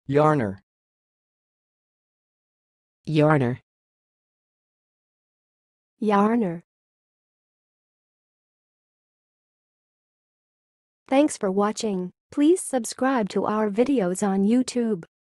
Yarner. Yarner. Yarner. Thanks for watching. Please subscribe to our videos on YouTube.